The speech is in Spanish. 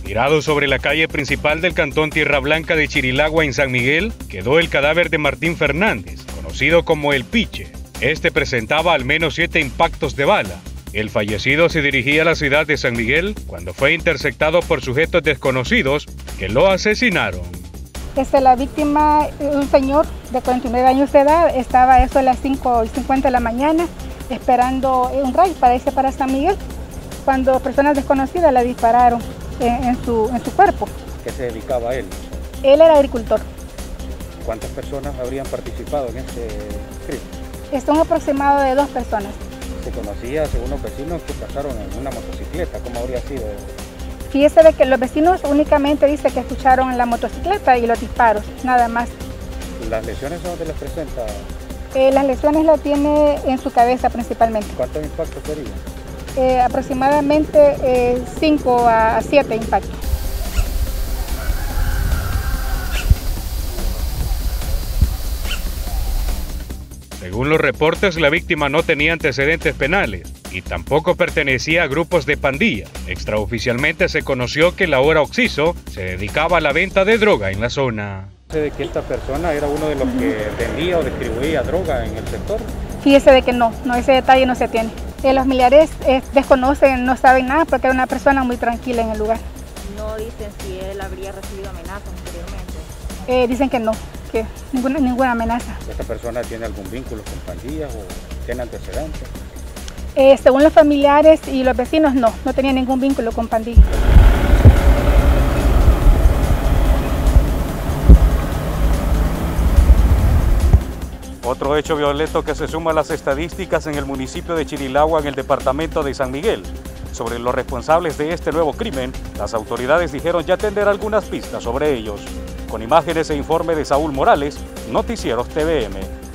Tirado sobre la calle principal del cantón Tierra Blanca de Chirilagua en San Miguel, quedó el cadáver de Martín Fernández, conocido como El Piche. Este presentaba al menos 7 impactos de bala. El fallecido se dirigía a la ciudad de San Miguel cuando fue interceptado por sujetos desconocidos que lo asesinaron. La víctima, un señor de 49 años de edad, estaba a eso a las 5:50 de la mañana esperando un ride para irse para San Miguel, cuando personas desconocidas le dispararon en su cuerpo. ¿Qué se dedicaba él? Él era agricultor. ¿Cuántas personas habrían participado en este crimen? Son aproximado de 2 personas. ¿Se conocía, según los vecinos, que pasaron en una motocicleta? ¿Cómo habría sido? Fíjese de que los vecinos únicamente dicen que escucharon la motocicleta y los disparos, nada más. ¿Las lesiones son donde les presenta? Las lesiones las tiene en su cabeza principalmente. ¿Cuántos impactos serían? Aproximadamente 5 a 7 impactos. Según los reportes, la víctima no tenía antecedentes penales y tampoco pertenecía a grupos de pandilla. Extraoficialmente se conoció que el ahora occiso se dedicaba a la venta de droga en la zona. ¿De que esta persona era uno de los que vendía o distribuía droga en el sector? Fíjese de que no, ese detalle no se tiene. Los familiares desconocen, no saben nada porque era una persona muy tranquila en el lugar. ¿No dicen si él habría recibido amenazas anteriormente? Dicen que no, que ninguna amenaza. ¿Esta persona tiene algún vínculo con pandillas o tiene antecedentes? Según los familiares y los vecinos, no tenía ningún vínculo con pandillas. Otro hecho violento que se suma a las estadísticas en el municipio de Chirilagua, en el departamento de San Miguel. Sobre los responsables de este nuevo crimen, las autoridades dijeron ya tener algunas pistas sobre ellos. Con imágenes e informe de Saúl Morales, Noticieros TVM.